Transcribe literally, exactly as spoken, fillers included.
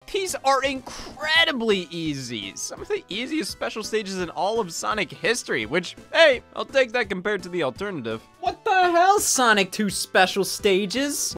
These are incredibly easy. Some of the easiest special stages in all of Sonic history, which, hey, I'll take that compared to the alternative. What the hell, Sonic two special stages?